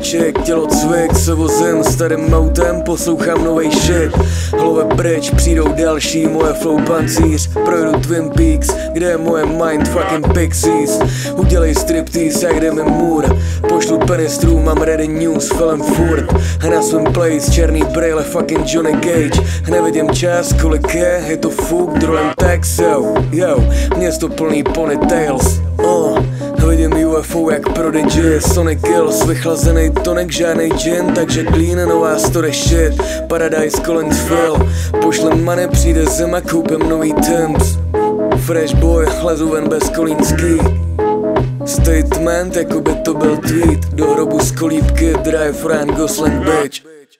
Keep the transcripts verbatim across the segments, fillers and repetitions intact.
chick, tělo cvik, se vozím starým autem, poslouchám novej shit. Hlove pryč, přijdou další, moje flow pancíř. Projdu Twin Peaks, kde je moje mind fucking pixies. Udělej striptease, jak Demi Moore. Pošlu penistru, mám ready news, film furt. A na svým place, černý brýle, fucking Johnny Cage. Nevidím čas, kolik je, je to fuk, drolem text, yo, yo. Město plný ponytails, uh. Vidím U F O jak Prodigy, Sonic Kills, vychlazený tonik, žádnej gin, takže clean, nová story shit, Paradise Collins Phil, pošlem money, přijde zima, koupím nový Timbs, fresh boy, lezu ven bez kolínský, statement, jako by to byl tweet, do hrobu z kolíbky, drive Ryan Gosling bitch.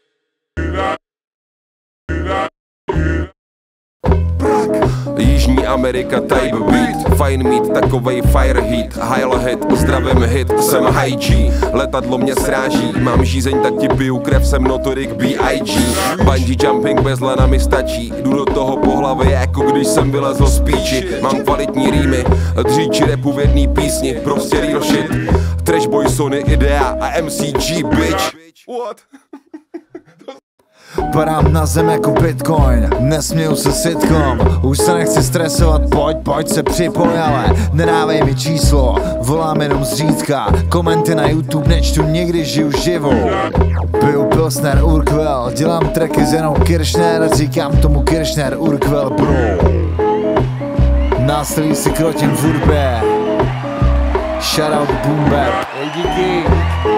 Jižní Amerika type beat, fajn mít takovej fire heat, high hit, zdravím hit, jsem high G, letadlo mě sráží, mám žízeň, tak ti piju krev, jsem notorik B I G, bungee jumping bez lana mi stačí, jdu do toho po hlavě, jako když jsem vylezl z píči, mám kvalitní rýmy, dříči repu v jedný písni, prostě real shit, Trash Boy, Sony, Idea a M C G, bitch. What? Padám na zem jako Bitcoin, nesměju se sitcom. Už se nechci stresovat, pojď, pojď se připoj, ale nedávej mi číslo, volám jenom zřídka. Komenty na YouTube nečtu, nikdy žiju živou. Piju Pilsner Urquell, dělám tracky s Janou Kirchner, říkám tomu Kirchner Urquell bro. Násilí si krotím v hudbě, shoutout boom bap. Hey, díky.